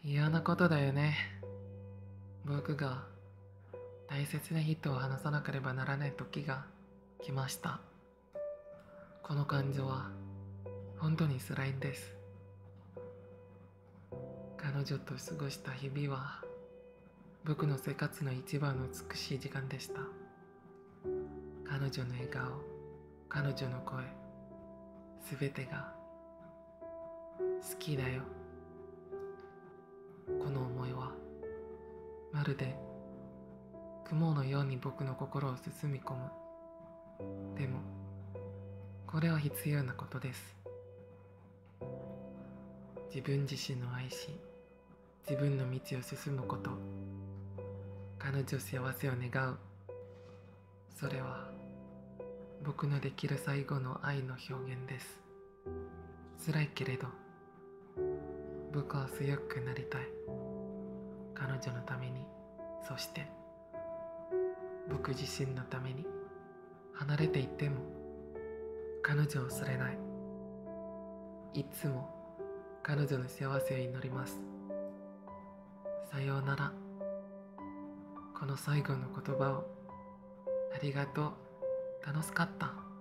嫌なことだよね。僕が大切な人を話さなければならない時が来ました。この感情は本当に辛いんです。彼女と過ごした日々は僕の生活の一番の美しい時間でした。彼女の笑顔、彼女の声、すべてが好きだよ。この思いはまるで雲のように僕の心を包み込む。でもこれは必要なことです。自分自身の愛し、自分の道を進むこと、彼女幸せを願う。それは僕のできる最後の愛の表現です。辛いけれど僕は強くなりたい。彼女のために、そして僕自身のために。離れていっても彼女を忘れない。いつも彼女の幸せを祈ります。さようなら。この最後の言葉をありがとう。楽しかった。